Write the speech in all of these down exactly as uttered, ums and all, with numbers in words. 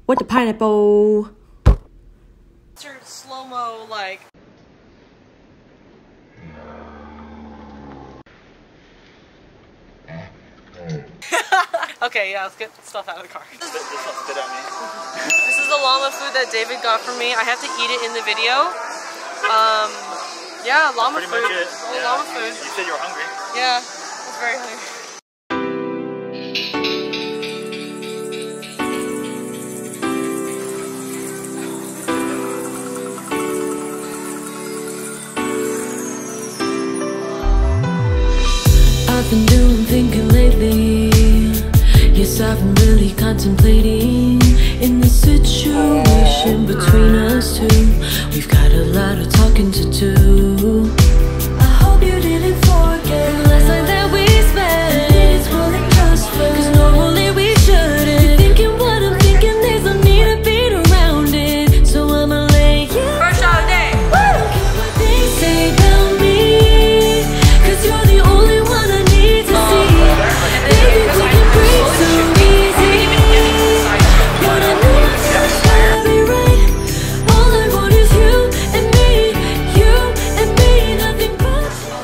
with the pineapple. Slow-mo, like. Okay, yeah, let's get stuff out of the car. This is the llama food that David got for me. I have to eat it in the video. Um, yeah, llama That's food. pretty much it. Oh, Yeah. llama food. You said you were hungry. Yeah, I was very hungry. I've been doing thinking lately. Yes, I've been really contemplating in this situation between us two. We've got a lot of talking to do. I hope you didn't forget the last night that we spent. It's more than just fun, 'cause normally we shouldn't. You're thinking what I'm thinking, there's no need to beat around it. So I'ma lay it. First shot of the day. I don't care what they say about me, 'cause you're the only one I need to see. Baby, we can breathe so easy. What I know is gotta be right. All I want is you and me, you and me, nothing but.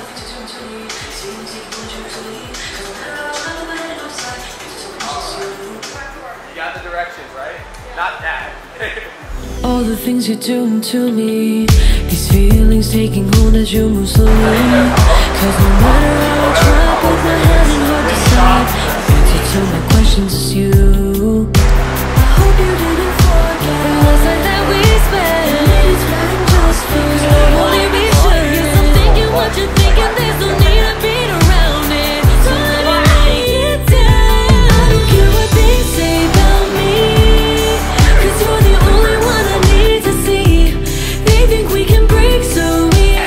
You got the directions, right? Not that. All the things you're doing to me, these feelings taking hold as you move slowly. 'Cause no matter how I try, put my head in hard to decide. The answer to my questions is you. I hope you didn't forget the last night that we spent. It's not just for normally we should. Yes, I'm thinking what you're thinking, there's no need to beat around it. So let me lay it down. I don't care what they say about me, 'cause you're the only one I need to see. They think we can break so easy.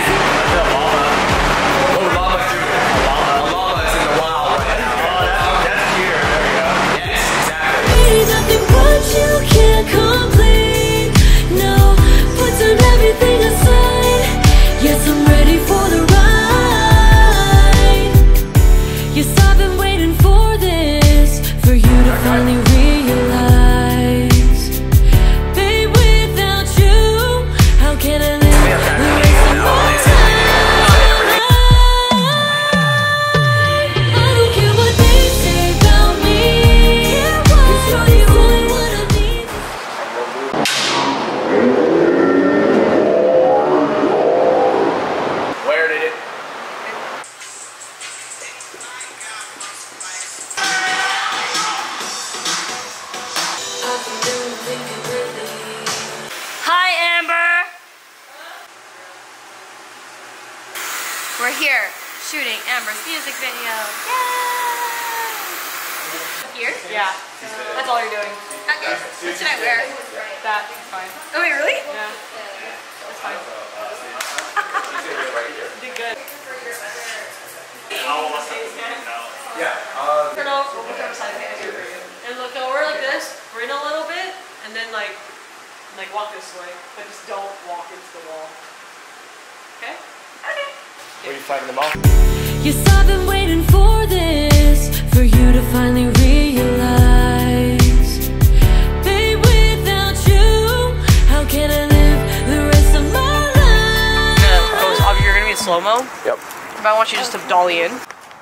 Ain't nothing but you can't complete. No, put down everything aside. Yes, I'm ready for the ride. Yes, I've been waiting for this, for you to finally realize. Babe, without you, how can I live the rest of my life? I don't care what they say about me, 'cause you're the only one I need. Where did it? I've been doing thinking lately. Hi, Amber. We're here shooting Amber's music video. Yay! Here? Yeah. That's all you're doing. Okay. What should I wear? That. It's fine. Oh wait, really? Yeah. That's fine. Did good. Yeah. Uh, Turn over. We'll turn upside down here for you. And look over like this. Grin a little bit, and then like, like walk this way, but just don't walk into the wall. Okay? Okay. Were you finding them all? Yes, I've been waiting for this, for you to finally realize. Babe, without you, how can I live the rest of my life? Yeah, you're gonna be in slow-mo? Yep. But I want you just to dolly in.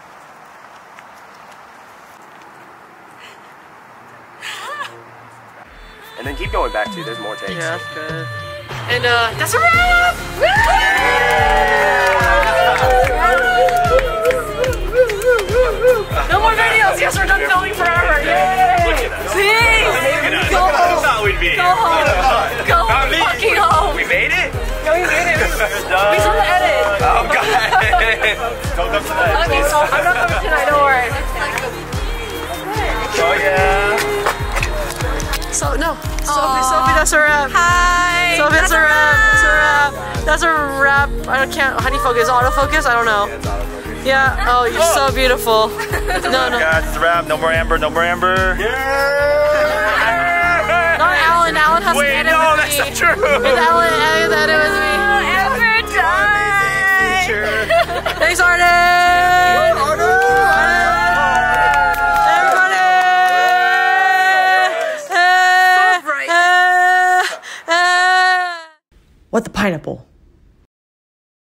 And then keep going back too. There's more takes. Yeah, that's good. And uh, that's a wrap! No more videos! Yes, we're done filming forever! Yay! See? Go home! Go home! Go fucking home! We made it? No, we made it! We saw the edit! Oh god! Don't come tonight. Okay, so I'm not coming tonight, don't worry. Oh yeah! So, no. Sophie, Sophie, that's a wrap. Hi. Sophie, that's a wrap. That's a wrap. That's a wrap. I can't. Honey focus. Autofocus? I don't know. Yeah. Oh, you're so beautiful. No, no. Guys, it's a wrap. No more Amber. No more Amber. Yeah. Not Alan. Alan has to Wait, edit no, with that's me. not true. It's Alan. Alan has to edit with me. Amber died. Thanks, Arden. Everybody. What the pineapple?